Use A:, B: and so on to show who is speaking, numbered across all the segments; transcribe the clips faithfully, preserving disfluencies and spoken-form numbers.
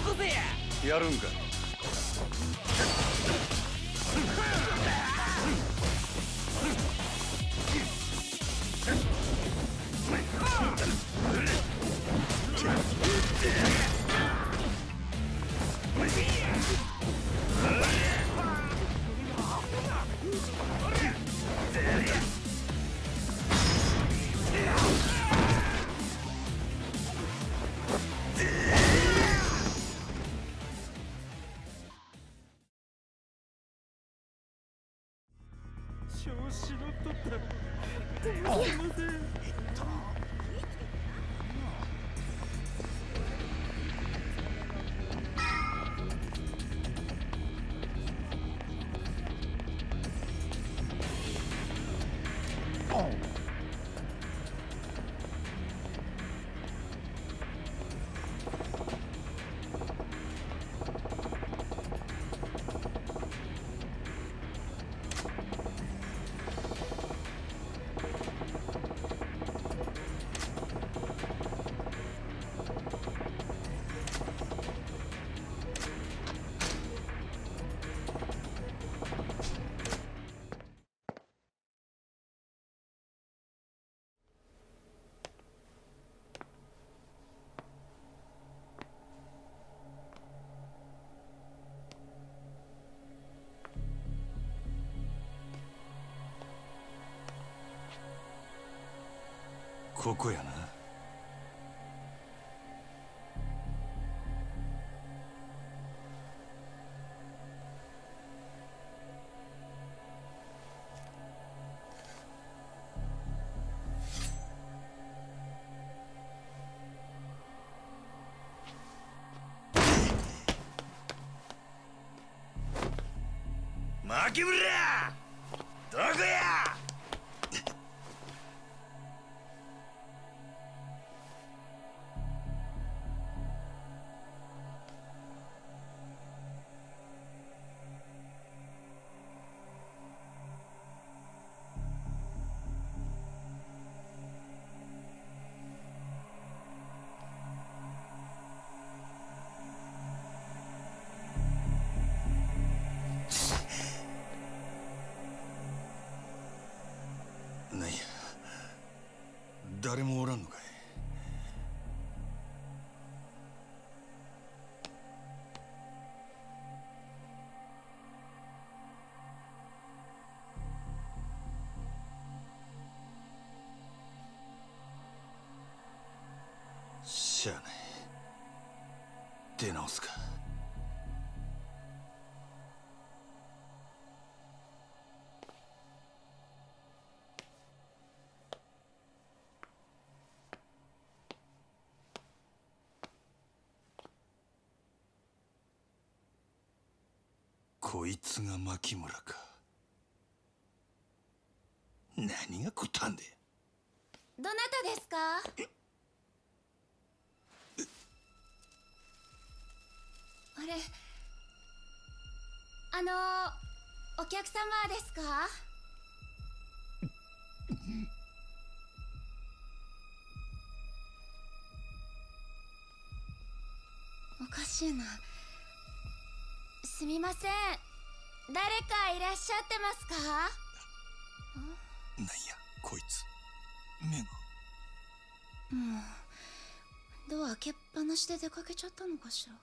A: こせや。
B: やるんか。
A: 調子乗っとったらすいません。
B: ここやな。牧村、どこや。なんや、誰もおらんのかい。しゃあない、出直すか。こいつが牧村か。何がこったんで。
C: どなたですか？あれ、あのお客様ですか？おかしいな。すみません、誰かいらっしゃってますか？
B: なんやこいつ、目が。
C: もうドア開けっぱなしで出かけちゃったのかしら。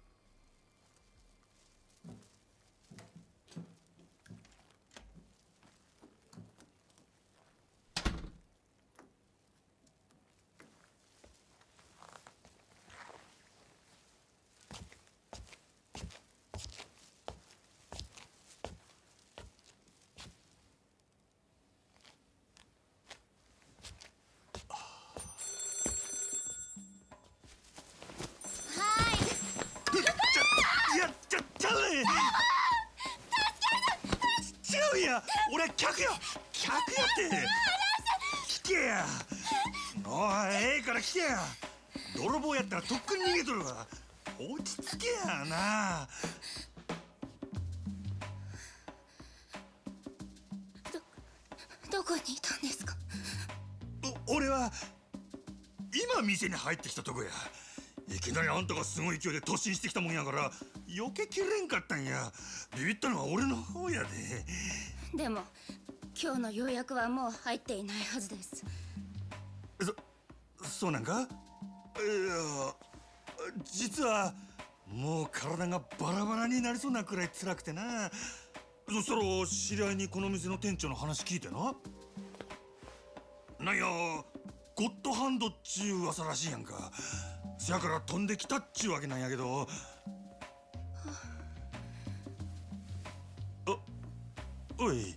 B: 俺客や客やって聞けや。おい、ええから聞けや。泥棒やったらとっくに逃げとるわ。落ち着けやな。
C: どどこにいたんですか？
B: お俺は今店に入ってきたとこや。 いきなりあんたがすごい勢いで突進してきたもんやから避けきれんかったんや。ビビったのは俺の方やで。
C: でも今日の予約はもう入っていないはずです。
B: そ、そうなんか？いや、実はもう体がバラバラになりそうなくらい辛くてな。そしたら知り合いにこの店の店長の話聞いてな、なんやゴッドハンドっちゅう噂らしいやんか。せやから飛んできたっちゅうわけなんやけど。あ、おい、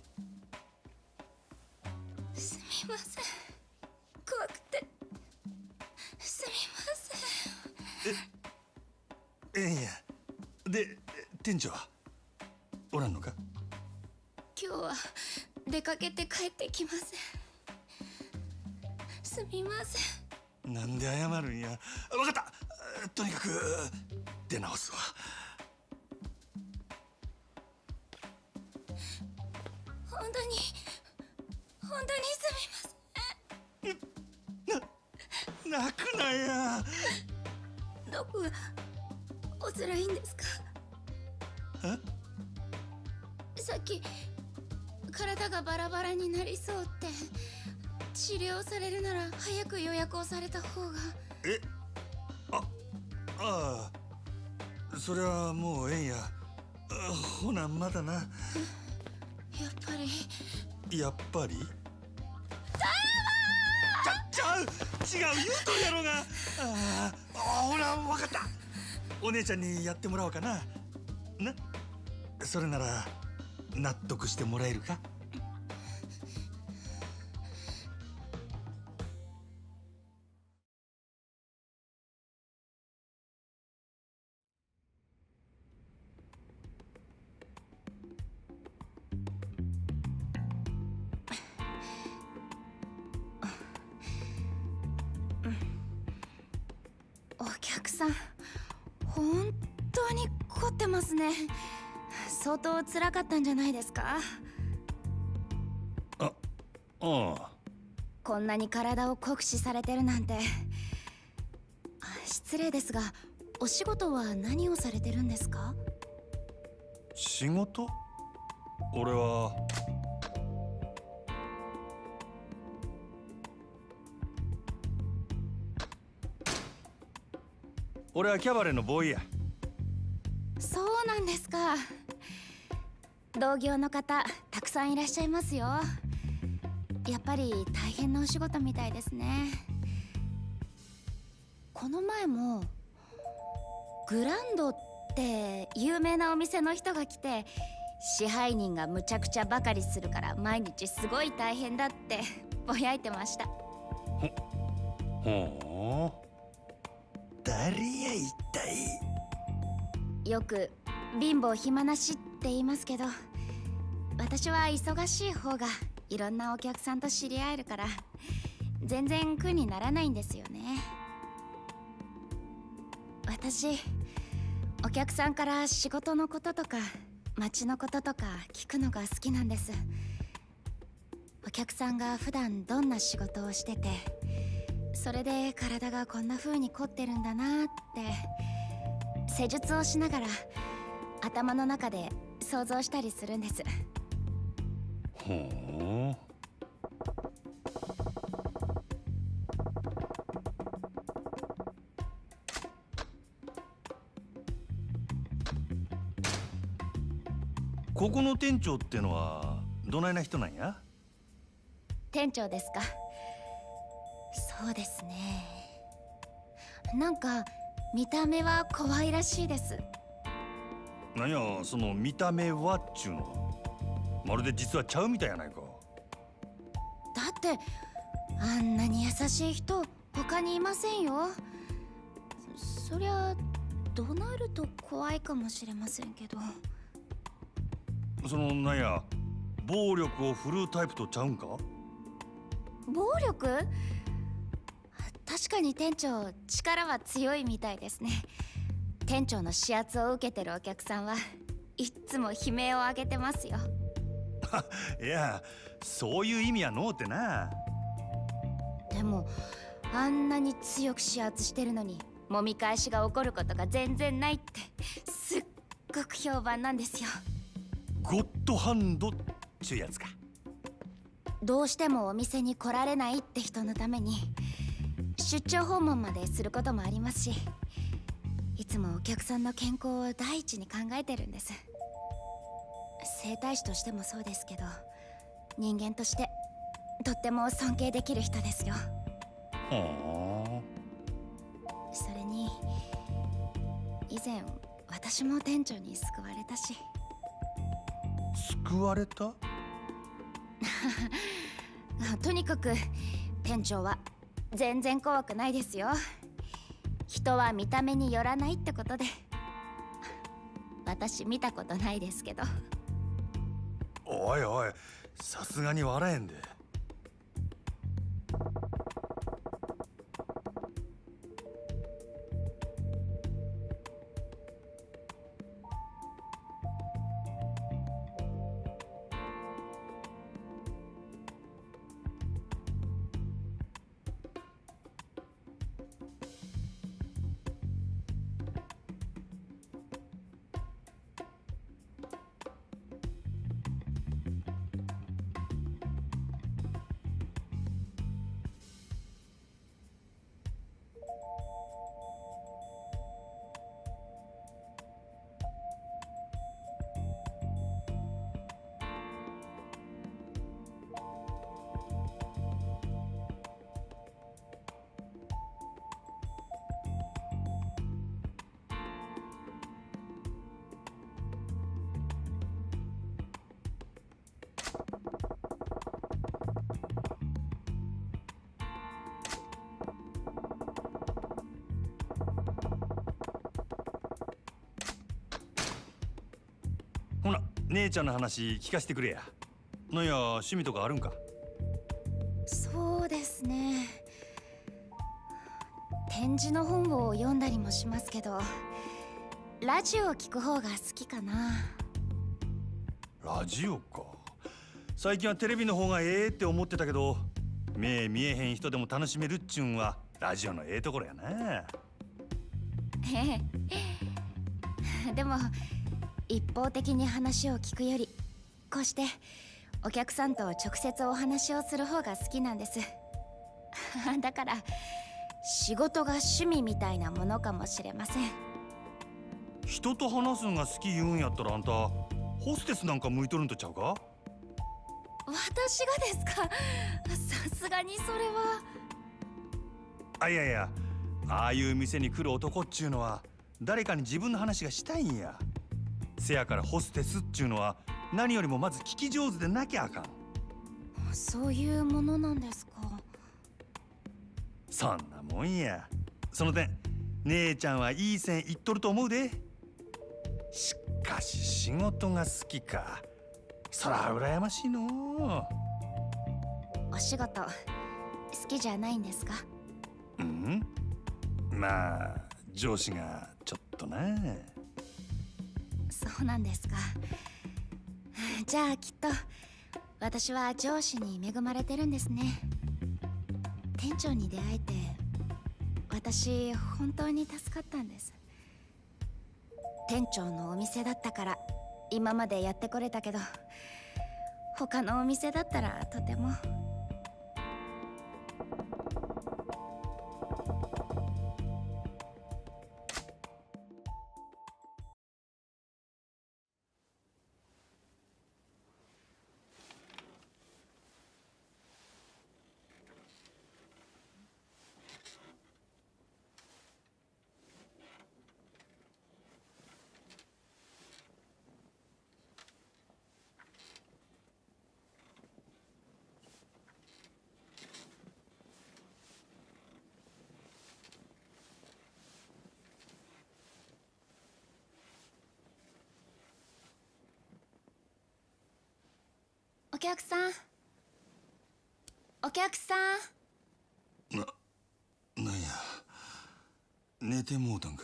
C: すみません、怖くてすみません。
B: え、ええんや。で店長はおらんのか？
C: 今日は出かけて帰ってきません。すみません。
B: なんで謝るんや。わかった、とにかく出直すわ。
C: 本当に本当にすみま
B: せん。な、泣くなや。
C: どこがお辛いんですか？
B: え？
C: さっき体がバラバラになりそうって治療されるなら早く予約をされた方が。
B: え、あ、ああ、それはもうええんや。ほなまだな。やっ
C: ぱり
B: やっぱりちゃちゃう違う言うとるやろが。ああ、ほら分かった、お姉ちゃんにやってもらおうかな。な、それなら納得してもらえるか？
C: お客さん本当に凝ってますね。相当辛かったんじゃないですか？
B: あ、ああ。
C: こんなに体を酷使されてるなんて。失礼ですが、お仕事は何をされてるんですか？
B: 仕事？俺は俺はキャバレーのボーイや。
C: そうなんですか。同業の方たくさんいらっしゃいますよ。やっぱり大変なお仕事みたいですね。この前もグランドって有名なお店の人が来て、支配人がむちゃくちゃばかりするから毎日すごい大変だってぼやいてました。
B: ほほう、誰や一体。
C: よく貧乏暇なしって言いますけど、私は忙しい方がいろんなお客さんと知り合えるから全然苦にならないんですよね。私お客さんから仕事のこととか街のこととか聞くのが好きなんです。お客さんが普段どんな仕事をしてて、それで体がこんな風に凝ってるんだなって施術をしながら頭の中で想像したりするんです。
B: ほう。ここの店長ってのはどないな人なんや？
C: 店長ですか？そうですね。なんか見た目は可愛らしいです。
B: なんやその見た目はっちゅうのは、まるで実はちゃうみたいやないか。
C: だってあんなに優しい人他にいませんよ。そ、そりゃ怒鳴ると怖いかもしれませんけど。
B: そのなんや暴力を振るうタイプとちゃうんか？
C: 暴力？確かに店長力は強いみたいですね。店長の指圧を受けてるお客さんはいっつも悲鳴を上げてますよ。
B: いやそういう意味やのうてな。
C: でもあんなに強く指圧してるのに揉み返しが起こることが全然ないってすっごく評判なんですよ。
B: ゴッドハンドっちゅうやつか。
C: どうしてもお店に来られないって人のために出張訪問まですることもありますし、いつもお客さんの健康を第一に考えてるんです。整体師としてもそうですけど、人間としてとっても尊敬できる人ですよ。
B: は
C: あ。それに以前私も店長に救われたし。
B: 救われた？
C: とにかく店長は全然怖くないですよ。人は見た目によらないってことで。私見たことないですけど。
B: おいおい、さすがに笑えんで。ほな、姉ちゃんの話聞かせてくれや。なんや趣味とかあるんか？
C: そうですね、展示の本を読んだりもしますけど、ラジオを聞く方が好きかな。
B: ラジオか。最近はテレビの方がええって思ってたけど、目見えへん人でも楽しめるっちゅうんはラジオのええところやな。
C: ええでも一方的に話を聞くより、こうしてお客さんと直接お話をする方が好きなんです。だから仕事が趣味みたいなものかもしれません。
B: 人と話すんが好き言うんやったら、あんたホステスなんか向いとるんとちゃうか？
C: 私がですか？さすがにそれは。
B: あ、いやいや、ああいう店に来る男っちゅうのは誰かに自分の話がしたいんや。せやからホステスっちゅうのは何よりもまず聞き上手でなきゃあかん。
C: そういうものなんですか？
B: そんなもんや。その点姉ちゃんはいい線いっとると思うで。しかし仕事が好きか、そら羨ましいの。
C: お仕事好きじゃないんですか？
B: うん、まあ上司がちょっとな。
C: そうなんですか。じゃあきっと私は上司に恵まれてるんですね。店長に出会えて私本当に助かったんです。店長のお店だったから今までやってこれたけど、他のお店だったらとても。お客さん、お客さん。
B: な、なんや、寝てもうたんか。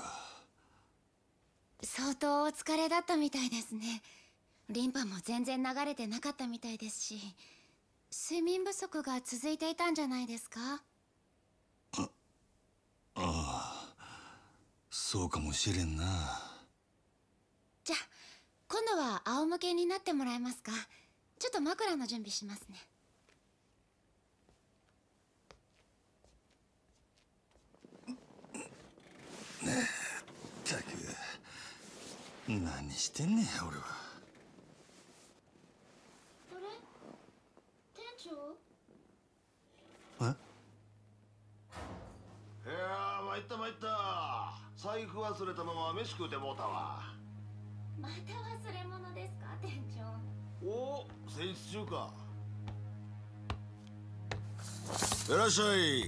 C: 相当お疲れだったみたいですね。リンパも全然流れてなかったみたいですし、睡眠不足が続いていたんじゃないですか？
B: あ、ああ、 そうかもしれんな。
C: じゃあ今度は仰向けになってもらえますか。ちょっと枕の準備しますね。
B: ったく何してんねん俺は。
C: あれ、店長？
B: え？
D: いやー、参った参った。財布忘れたまま飯食うてもうたわ。
C: また忘れ物ですか店長？
D: おお、戦時中か。いらっしゃい。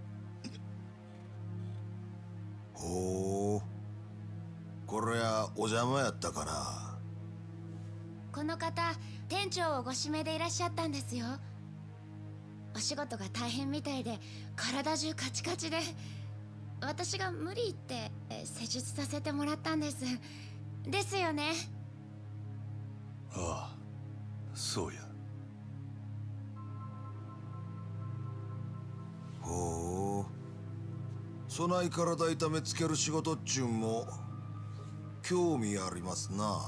D: ほう、これはお邪魔やったかな。
C: この方店長をご指名でいらっしゃったんですよ。お仕事が大変みたいで体中カチカチで、私が無理言ってえ施術させてもらったんです。ですよね。
B: ああ、そうや。
D: ほう、そない体痛めつける仕事っちゅうんも興味ありますな。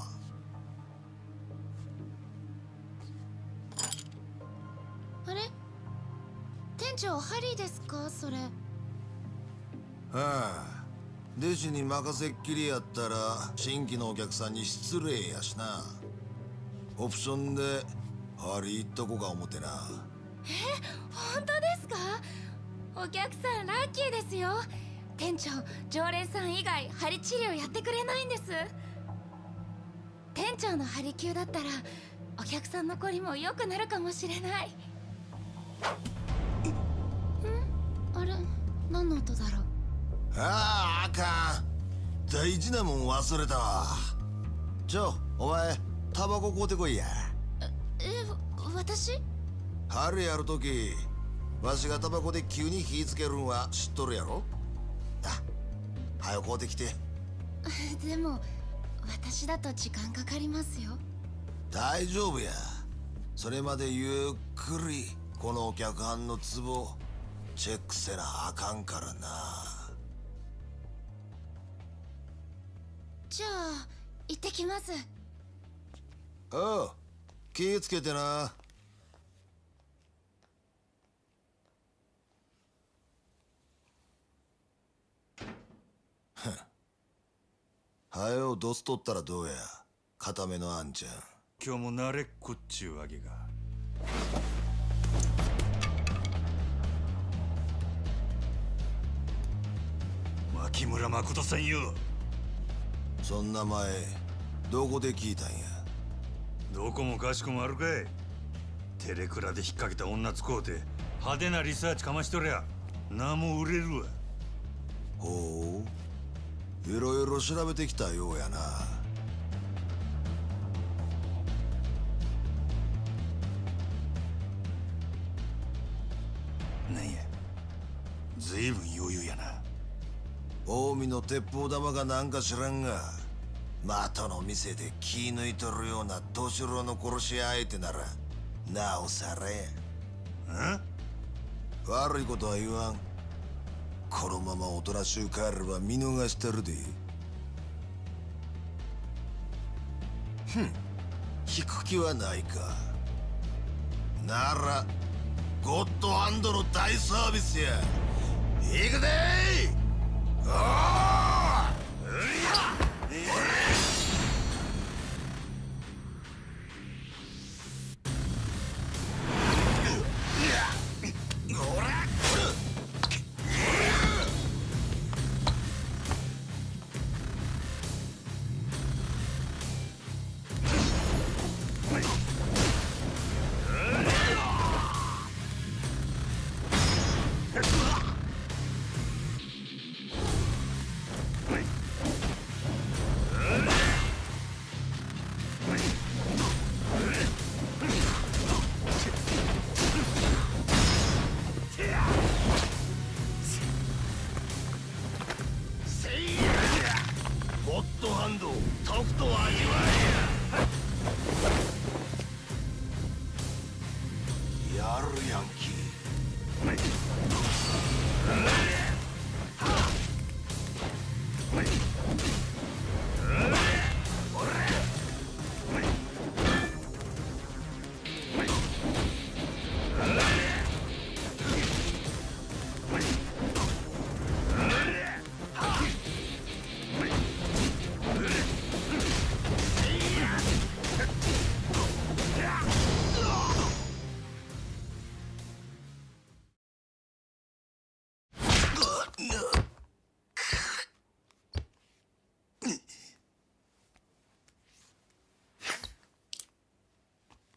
C: あれ、店長ハリーですかそれ？
D: はあ、弟子に任せっきりやったら新規のお客さんに失礼やしな。オプションでハリー行っとこか思てな。
C: え、本当ですか？お客さんラッキーですよ。店長、常連さん以外針治療やってくれないんです。店長の針灸だったらお客さんのこりも良くなるかもしれない。ん？あれ、何の音だろう。
D: ああ、あかん。大事なもん忘れたわ。ちょ、お前タバコ買うてこいや。
C: え、私？
D: 春やるときわしがタバコで急に火つけるんは知っとるやろ。あ、早く買うてきて。
C: でも私だと時間かかりますよ。
D: 大丈夫や。それまでゆっくりこのお客はんのツボチェックせなあかんからな。
C: じゃあ行ってきます。
D: ああ、気ぃつけてな。はよドス取ったらどうや、固めのあんちゃん。
B: 今日も慣れっこっちゅうわけが。牧村誠さんよ。
D: そんな前どこで聞いたんや。
B: どこもかしこもあるかい。テレクラで引っ掛けた女使うて派手なリサーチかましとりゃ名も売れるわ。
D: ほう、いろいろ調べてきたようやな。
B: なんや、ずいぶん余裕やな。
D: 近江の鉄砲玉がなんか知らんが、的の店で気抜いとるような年郎の殺し屋相手ならなおさらや。
B: ん？
D: 悪いことは言わん。このままおとなしゅう帰れば見逃してるで。ふん、引く気はないか。ならゴッドハンドの大サービスや。行くでー。おー！ゴッドハンド、とくと味わえや。やるヤンキー。はい。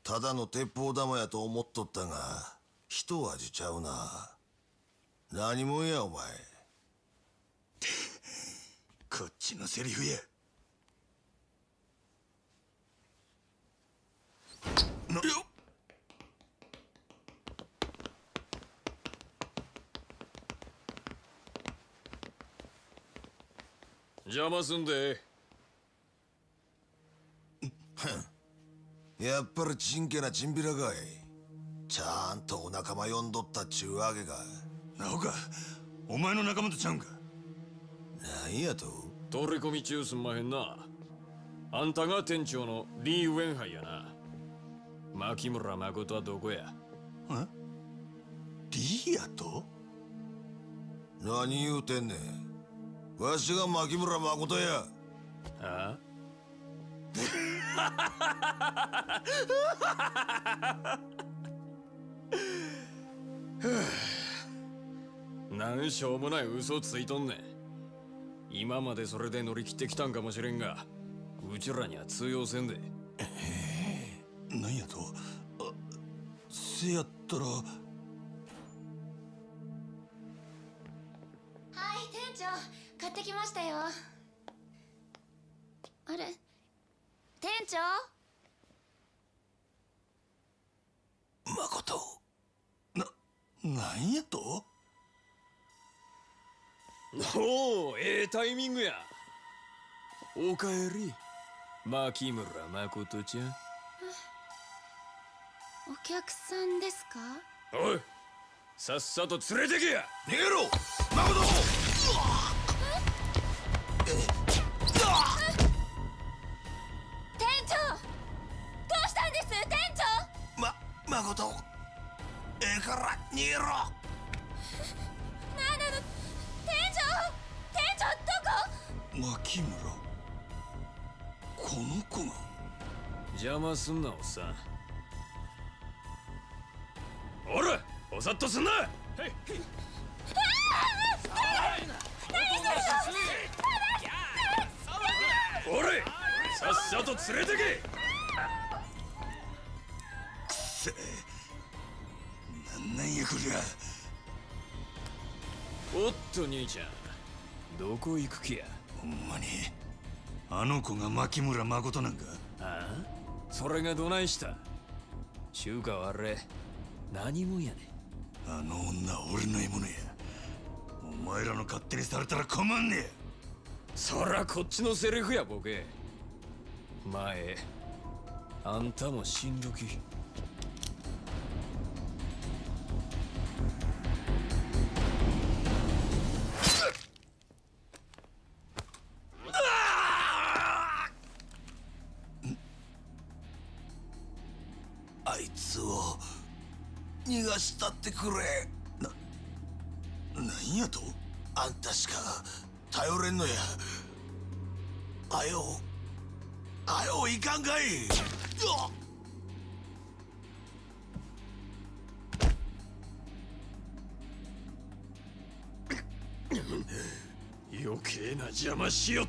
D: ただの鉄砲玉やと思っとったが一味ちゃうな。何もんやお前。
B: こっちのセリフや。なよっ。
A: 邪魔すんで。
D: やっぱりちんけなチンピラかい。ちゃんとお仲間呼んどったっちゅうわけか。
B: なおかお前の仲間とちゃうんか。
D: なんやと。
A: 取り込み中すんまへんな。あんたが店長のリー・ウェンハイやな。牧村誠はどこや。
B: えリーやと。
D: 何言うてんねん。わしが牧村誠や。
A: あなんしょうもない嘘ついとんねん。今までそれで乗り切ってきたんかもしれんが、うちらには通用せんで。
B: なんやと。あせやったら。はい
C: 店長、買ってきましたよ。あれ店長。
B: 誠な、なんやと。
A: おお、ええタイミングや。おかえり牧村誠ちゃん。
C: お客さんですか。
A: おい、さっさと連れてけや。
D: 逃げろ誠。
C: 店長、どうしたんです店長。
D: ま誠、ええから逃げろ。
C: なんなの店長。店長どこ。
B: 牧村、この子が。
A: 邪魔すんなおっさん。おら、おさっとすんな。おれ、さっさと連れてけ。
B: くせえ、なんなんやこりゃ。
A: おっと兄ちゃん、どこ行く気や。
B: ほんまにあの子が牧村誠なんか。
A: ああ、それがどないした。中華はあれ何もんやねん。
B: あの女は俺の獲物や。お前らの勝手にされたら困んねえ。
A: そらこっちのセリフやボケ。前あんたも死んどき。
D: あいつを逃がしたってくれ。
B: な、なんやと。
D: あんたしか頼れんのや。あよあよいかんかい。
A: 余計な邪魔しよって。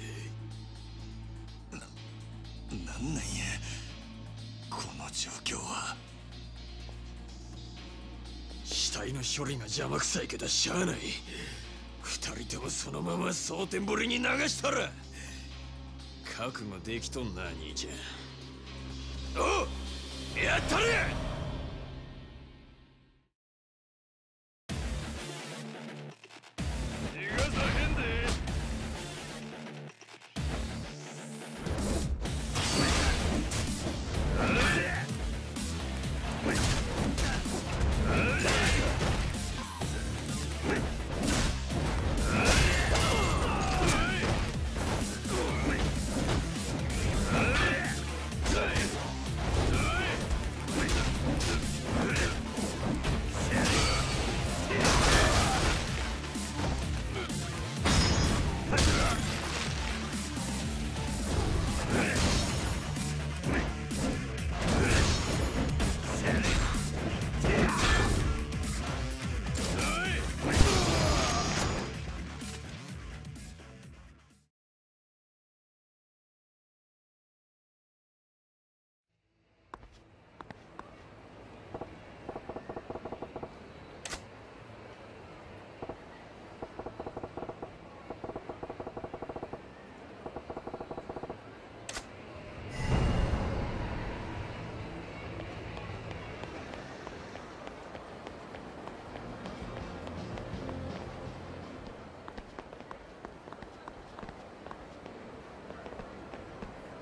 B: な、なんなんやこの状況は。
A: 死体の処理が邪魔くさいけどしゃあない。二人ともそのまま蒼天堀に流したら。覚悟できとんな兄ちゃん。おう、やったれ。
B: 逃がさへんで。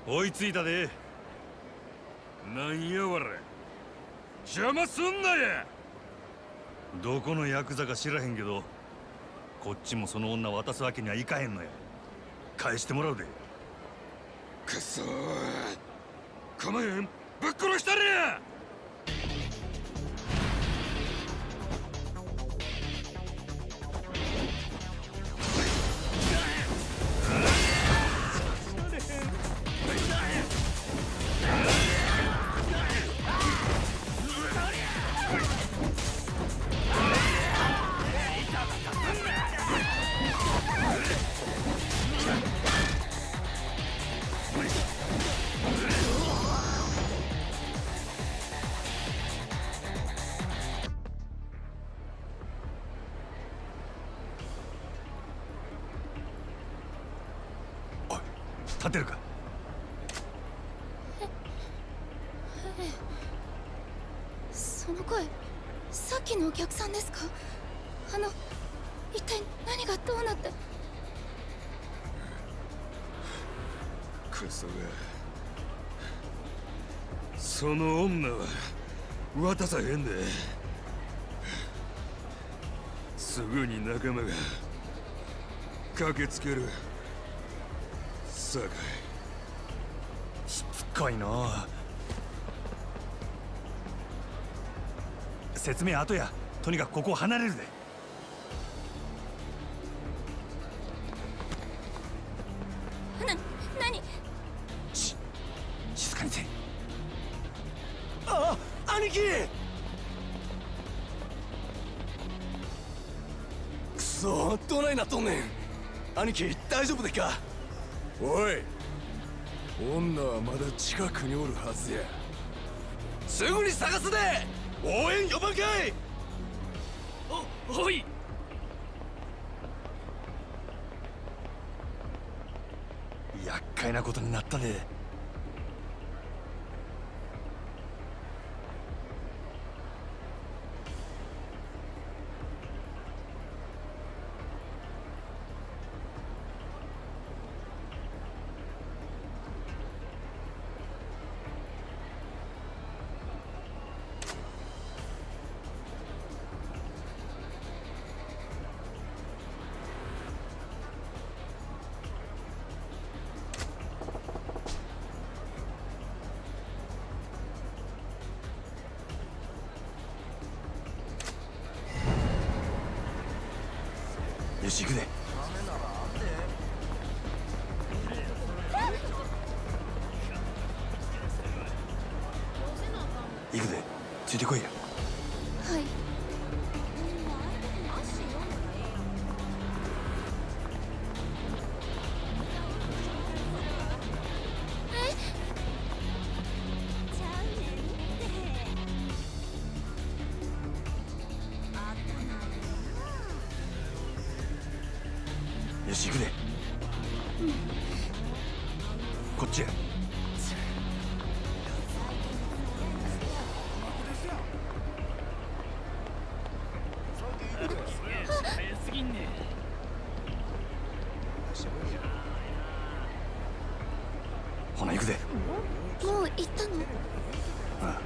B: 追いついたで。なんやわれ、邪魔すんなや。どこのヤクザか知らへんけど、こっちもその女渡すわけにはいかへんのや。返してもらうで。くそー、構えん、ぶっ殺したれや。立てるか。
C: ええ、その声、さっきのお客さんですか？あの、一体何がどうなって。
B: クソが、その女は渡さへんで。すぐに仲間が駆けつける。さかい、しつこいな。説明後や。とにかくここを離れるで。
C: な、何？
B: し、静かにせい。ああ、兄貴。
E: くそ、どないなっとんねん。兄貴、大丈夫でっか？おい、女はまだ近くにおるはずや。すぐに探すで。応援呼ばんかい。お、おい。
B: 厄介なことになったね。よし、行くで。行くで。ついてこいや。
C: はい。
B: よし、行くで。
C: うん、
B: こっちや。ほな、行くで。
C: もう行ったの？
B: ああ。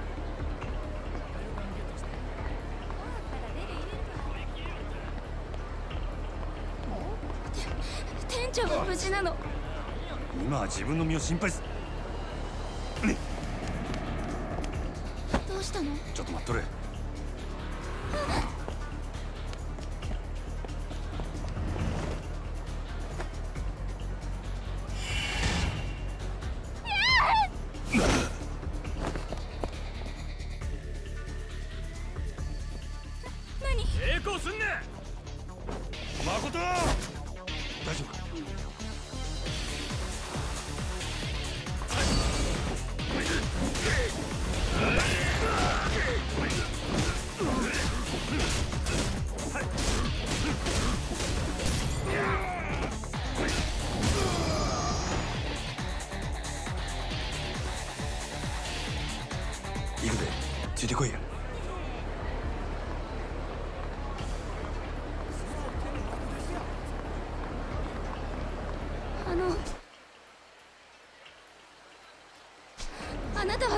C: 店長は無事なの？
B: 今は自分の身を心配す。ね。
C: どうしたの？
B: ちょっと待っとれ。
C: 何？
B: 抵抗すんな。誠、大丈夫か？行くで。ついてこいや。
C: あの、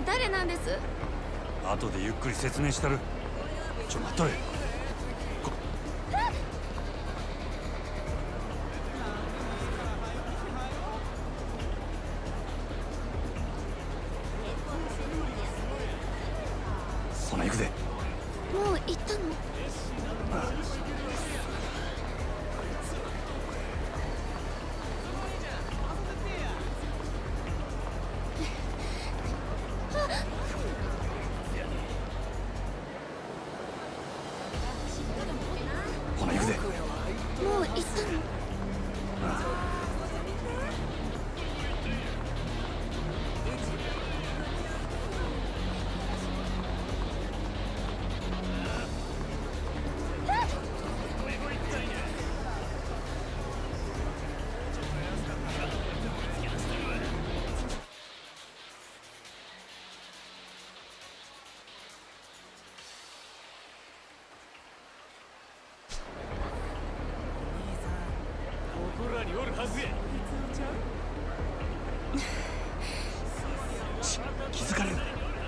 C: 誰なんです？
B: 後でゆっくり説明したる。ちょ待っとれ。こほな行くで。
C: もう行ったの？
B: ほな行くで。
C: もう行ったの？
B: 気づかれる。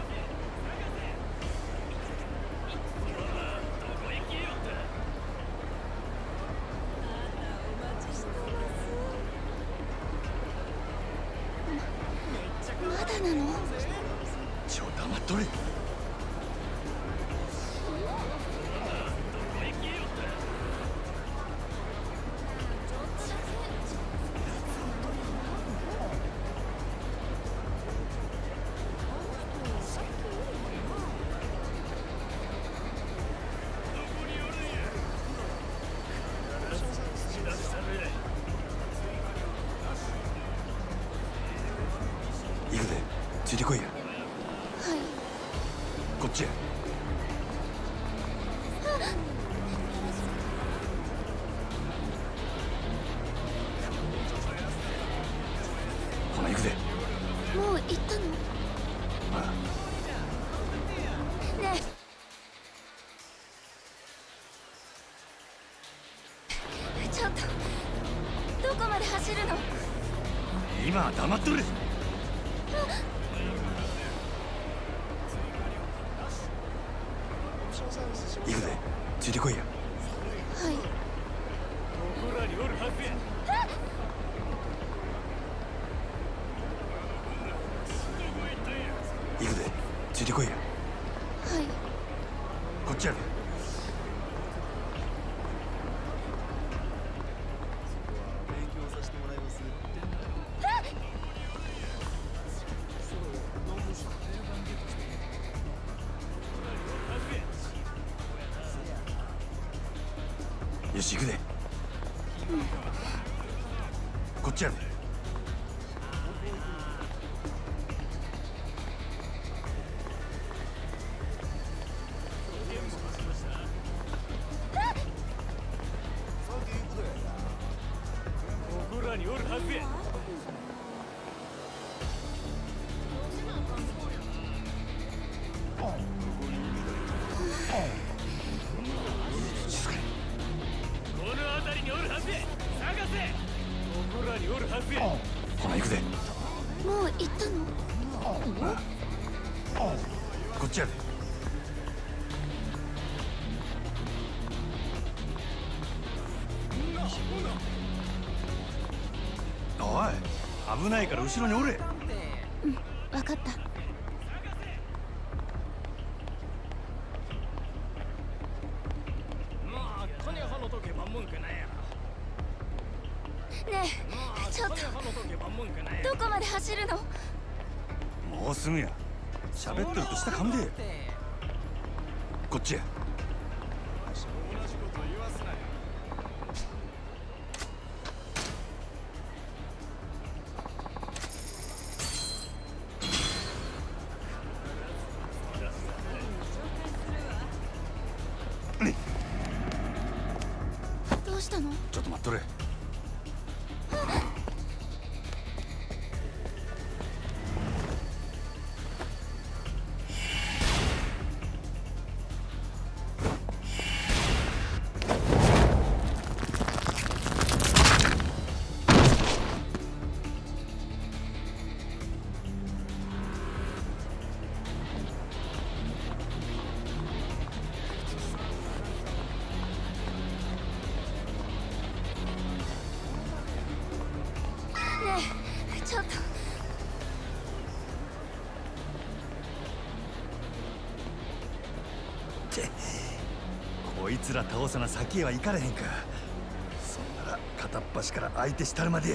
C: まだなの？
B: ちょ黙っとれ。行くで。ついてこいや。
C: はい。
B: こっちや。ほな行くで。
C: もう行ったの？
B: ああ。
C: ねえ、ちょっとどこまで走るの？
B: 今は黙っとれ。行くで。ついてこいや。
C: はい。
B: 行くで。ついてこいや。
C: はい。
B: こっちやで。よし行くで。こっちやで。ほな行くで。
C: もう行ったの？
B: こっちやで。おい、危ないから後ろにおれ。
C: うん、分かった。ねえ、ちょっとどこまで走るの？
B: もうすぐや。喋ってると下噛んで。こっちや。
C: どうしたの？
B: ちょっと待っとれ。
C: ちょっと。
B: ってこいつら倒さな先へは行かれへんか。そんなら片っ端から相手したるまでや。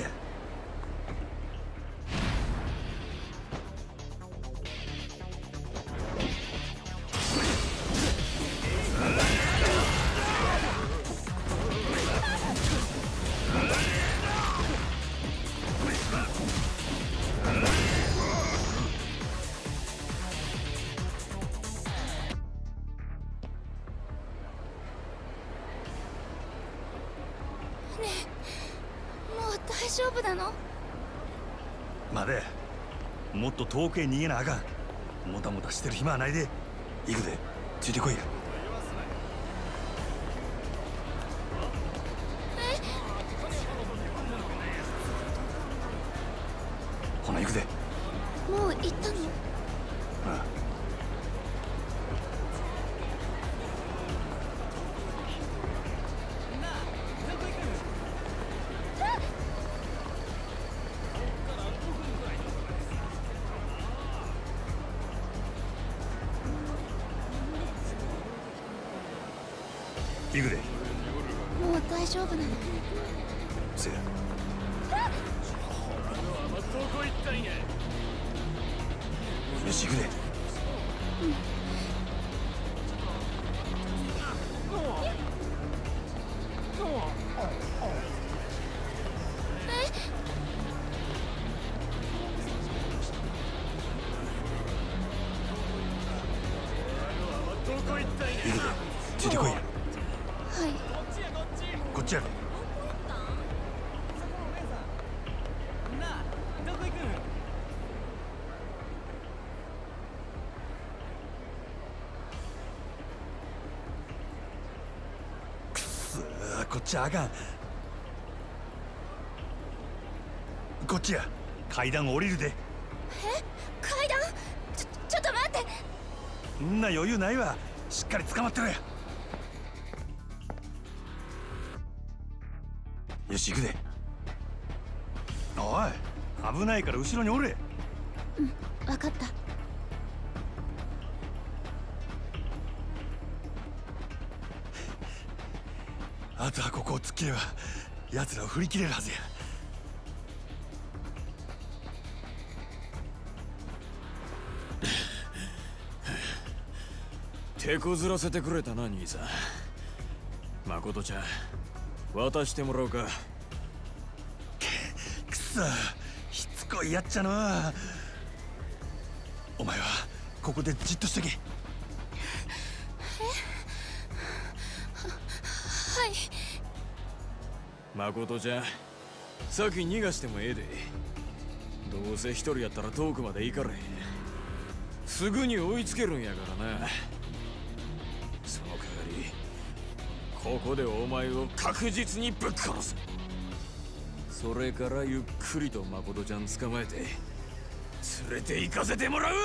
C: 大丈夫なの？
B: 待て、もっと遠くへ逃げなあかん。もたもたしてる暇はないで。行くで、ついてこいや。ほな行くで。
C: もう行ったの？
B: ああ。行くで。
C: もう大丈夫なの？
B: せや。よし行くで。うん。行くで、ついてこいや。こっちやろ。くそー、こっちあかん。こっちや。階段降りるで。
C: え、階段？ちょちょっと待って。
B: そんな余裕ないわ。しっかり捕まってろや。よし行くで。おい、危ないから後ろにおれ。
C: うん、分かった。
B: あとはここを突っ切れば奴らを振り切れるはずや。
A: 手こずらせてくれたな兄さん。誠ちゃん、渡してもらおうか。
B: くそ、しつこいやっちゃの。お前はここでじっとしとけ。
C: え？はい。
A: 誠ちゃん、先逃がしてもええで。どうせ一人やったら遠くまで行かれへん。すぐに追いつけるんやからな。その代わりここでお前を確実にぶっ殺す。それからゆっくりと誠ちゃん捕まえて連れて行かせてもらう。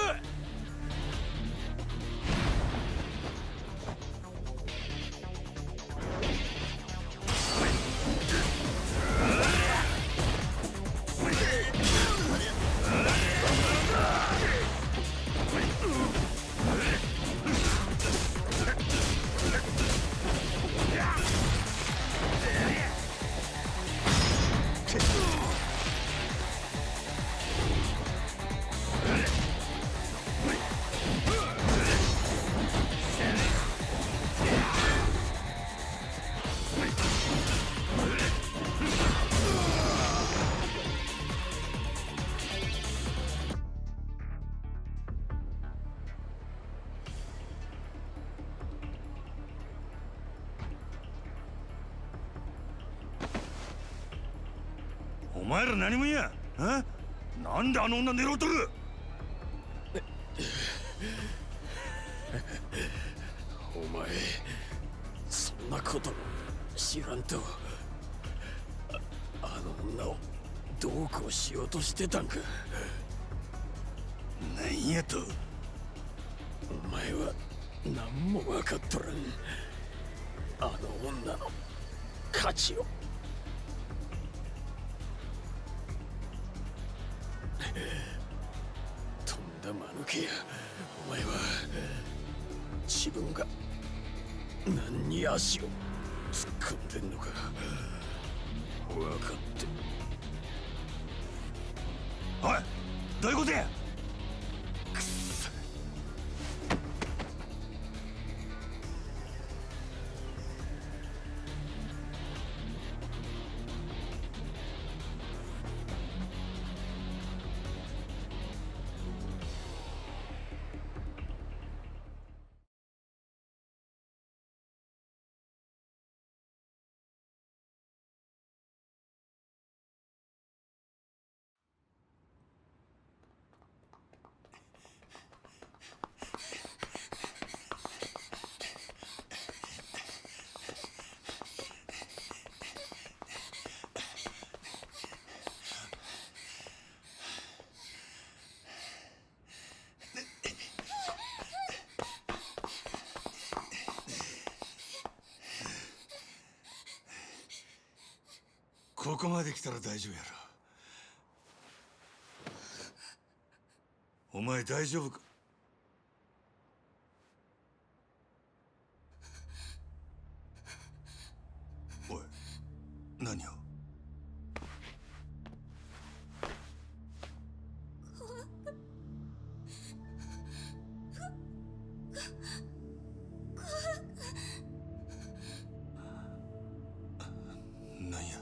B: お前ら何もんや。あ？なんであの女狙うとる？
A: お前そんなことも知らんと。 あ, あの女をどうこうしようとしてたんか。
B: なんやと？
A: お前は何も分かっとらん。あの女の価値を。 とんだ間抜けや。お前は自分が何に足を突っ込んでんのか分かって。
B: おい、どういうことや。
A: くっさ。
B: ここまで来たら大丈夫やろ。お前大丈夫か。おい、何を。何や。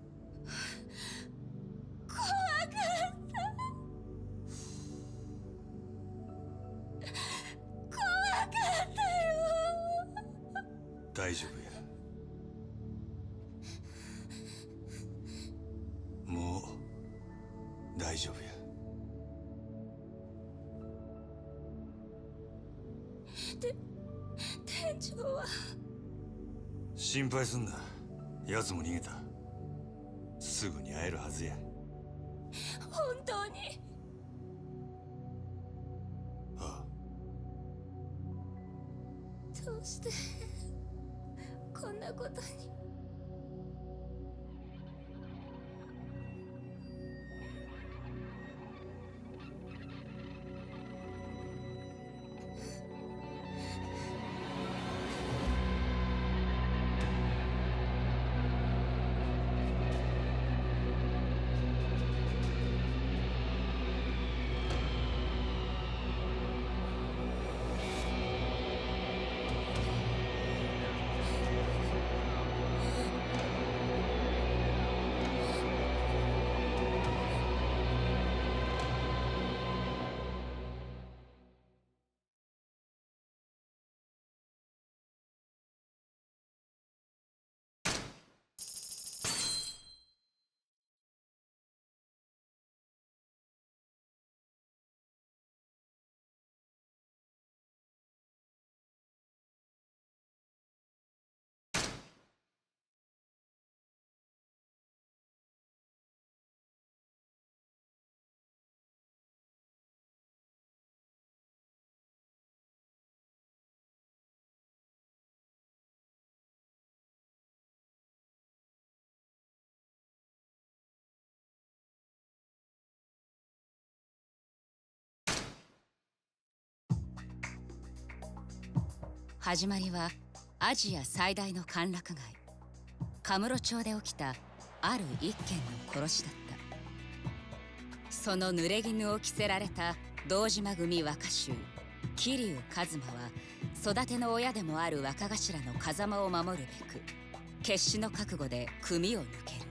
B: 大丈夫や。もう大丈夫や。
C: で、店長は。
B: 心配すんな。奴も逃げた。すぐに会えるはずや。
C: 本当に。
B: ああ。
C: どうしてこんなことに。
F: 始まりはアジア最大の歓楽街カムロ町で起きたある一件の殺しだった。その濡れ衣を着せられた堂島組若衆桐生一馬は育ての親でもある若頭の風間を守るべく決死の覚悟で組を抜ける。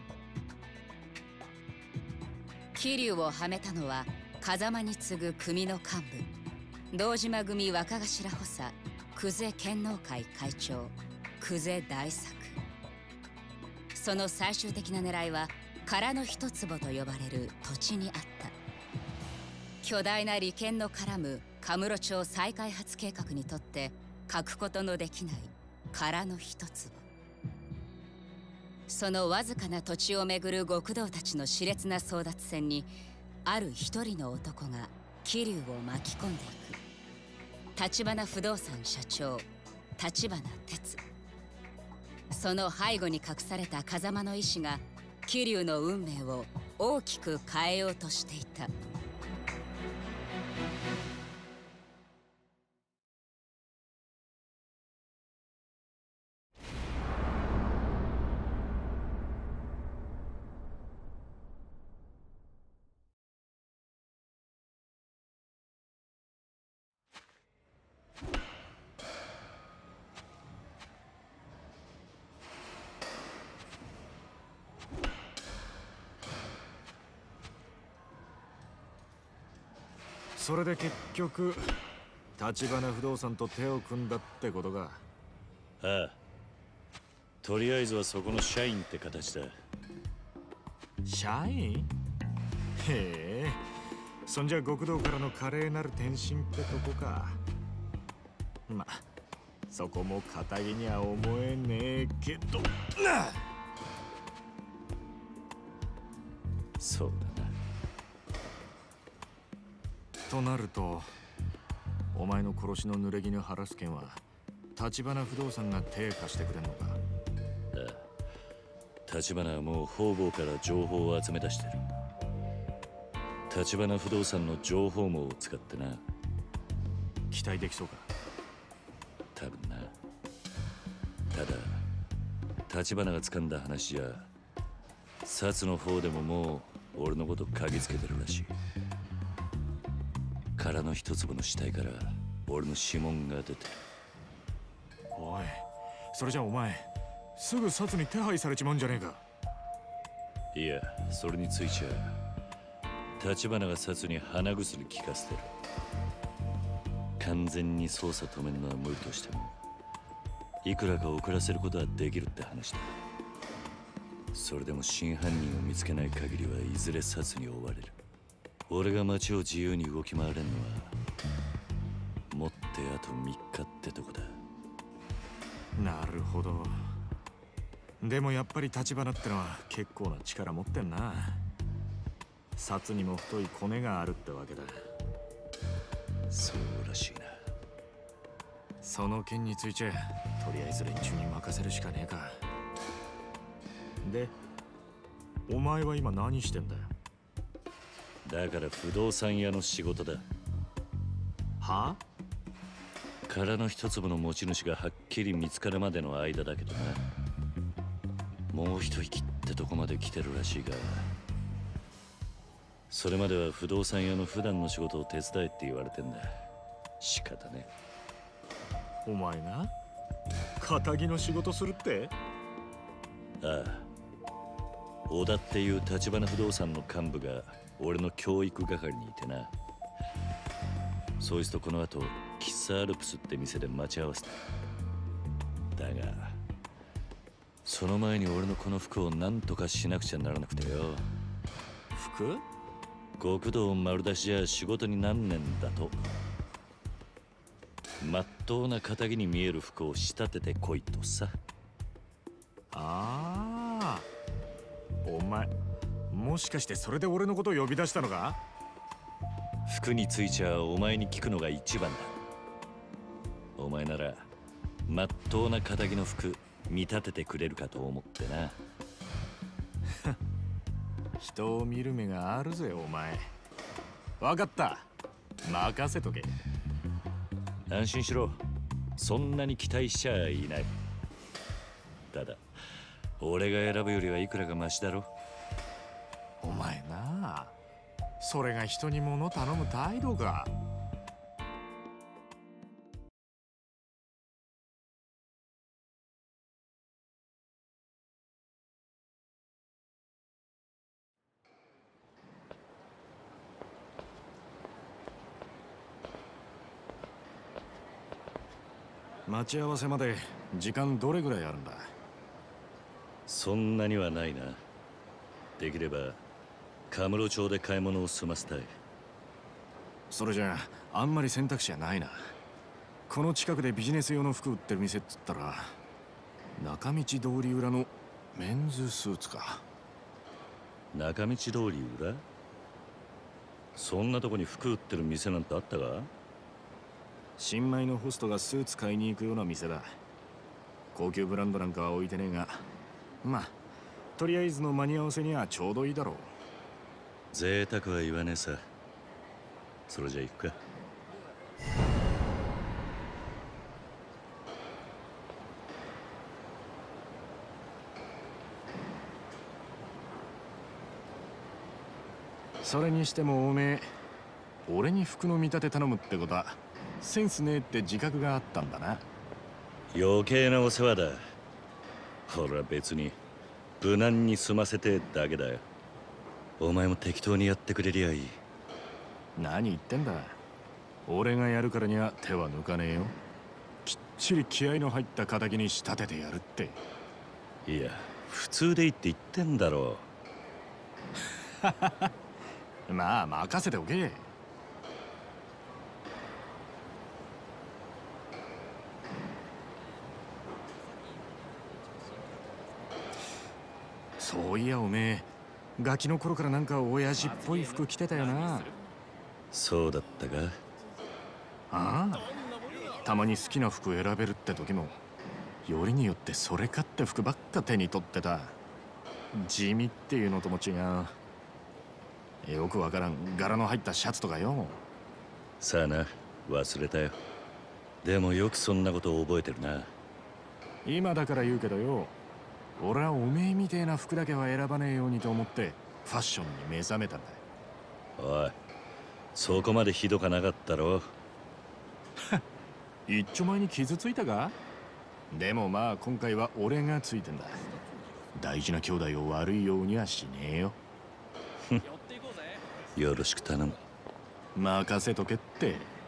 F: 桐生をはめたのは風間に次ぐ組の幹部堂島組若頭補佐久世剣能会会長久世大作。その最終的な狙いは殻の一坪と呼ばれる土地にあった。巨大な利権の絡むカムロ町再開発計画にとって欠くことのできない殻の一坪。そのわずかな土地をめぐる極道たちの熾烈な争奪戦にある一人の男が桐生を巻き込んでいく。橘不動産社長橘哲。その背後に隠された風間の意志が桐生の運命を大きく変えようとしていた。
G: それで結局橘不動産と手を組んだってことか。
H: ああ、とりあえずはそこの社員って形だ。
G: 社員？へえ、そんじゃ極道からの華麗なる転身ってとこか。ま、そこも堅気には思えねえけどな。
H: そうだな。
G: となると、お前の殺しの濡れ衣晴らす件は橘不動産が手貸してくれんのか。
H: ああ、橘はもう方々から情報を集め出してる。橘不動産の情報網を使ってな。
G: 期待できそうか。
H: 多分な。ただ橘が掴んだ話じゃ、薩の方でももう俺のこと嗅ぎつけてるらしい。殻の一粒の死体から俺の指紋が出てる。
G: おい、それじゃお前すぐ薩に手配されちまうんじゃねえか。
H: いや、それについちゃ橘が薩に鼻薬効かせてる。完全に捜査止めるのは無理としても、いくらか遅らせることはできるって話だ。それでも真犯人を見つけない限りはいずれ薩に追われる。俺が街を自由に動き回れんのはもってあとみっかってとこだ。
G: なるほど。でもやっぱり橘ってのは結構な力持ってんな。薩にも太いコネがあるってわけだ。
H: そうらしいな。
G: その件についてとりあえず連中に任せるしかねえか。で、お前は今何してんだよ。
H: だから不動産屋の仕事だ。
G: は？
H: 殻の一粒の持ち主がはっきり見つかるまでの間だけどな。もう一息ってとこまで来てるらしいが、それまでは不動産屋の普段の仕事を手伝えって言われてんだ。仕方ね。
G: お前が堅気の仕事するって？
H: ああ、小田っていう橘不動産の幹部が俺の教育係にいてな。そいつとこの後喫茶アルプスって店で待ち合わせた。だがその前に俺のこの服を何とかしなくちゃならなくてよ。
G: 服？
H: 極道丸出しじゃ仕事になんねんだと。まっとうな堅気に見える服を仕立ててこいとさ。
G: ああ、お前もしかしてそれで俺のことを呼び出したのか？
H: 服についちゃお前に聞くのが一番だ。お前ならまっとうな堅気の服見立ててくれるかと思ってな。
G: 人を見る目があるぜお前。わかった、任せとけ。
H: 安心しろ、そんなに期待しちゃいない。ただ俺が選ぶよりはいくらかマシだろ。
G: お前なあ、それが人に物頼む態度か。待ち合わせまで時間どれぐらいあるんだ？
H: そんなにはないな。できればカムロ町で買い物を済ませたい。
G: それじゃああんまり選択肢はないな。この近くでビジネス用の服売ってる店っつったら中道通り裏のメンズスーツか。
H: 中道通り裏？そんなとこに服売ってる店なんてあったか？
G: 新米のホストがスーツ買いに行くような店だ。高級ブランドなんかは置いてねえが、まあとりあえずの間に合わせにはちょうどいいだろ
H: 贅沢は言わねえさ。それじゃ行くか。
G: それにしてもおめえ、俺に服の見立て頼むってことはセンスねえって自覚があったんだな。
H: 余計なお世話だ。俺は別に無難に済ませてだけだよ。お前も適当にやってくれりゃいい。
G: 何言ってんだ。俺がやるからには手は抜かねえよ。きっちり気合の入った敵に仕立ててやるって。
H: いや、普通でいいって言ってんだろ
G: う。まあ任せておけ。そういやおめえ、ガキの頃からなんか親父っぽい服着てたよな。
H: そうだったか。
G: ああ、たまに好きな服選べるって時もよりによってそれかって服ばっか手に取ってた。地味っていうのとも違う、よくわからん柄の入ったシャツとかよ。
H: さあな、忘れたよ。でもよくそんなことを覚えてるな。
G: 今だから言うけどよ、俺はおめえみてえな服だけは選ばねえようにと思ってファッションに目覚めたんだ。
H: おい、そこまでひどかなかったろ。
G: 一丁前に傷ついたか。でもまあ今回は俺がついてんだ。大事な兄弟を悪いようにはしねえよ。
H: よろしく頼む。
G: 任せとけって。